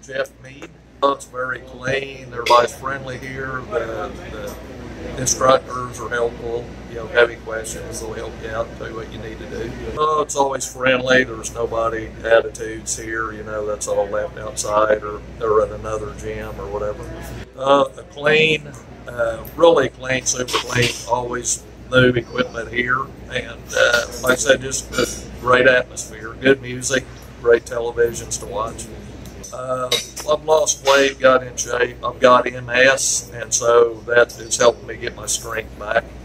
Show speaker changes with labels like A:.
A: Jeff Mead. It's very clean. Everybody's friendly here. The instructors are helpful. You know, heavy questions, they'll help you out and tell you what you need to do. It's always friendly. There's nobody attitudes here. You know, that's all left outside or at another gym or whatever. Clean, really clean, super clean. Always new equipment here, and like I said, just a great atmosphere, good music, great televisions to watch. I've lost weight, got in shape. I've got MS, and so that is helping me get my strength back.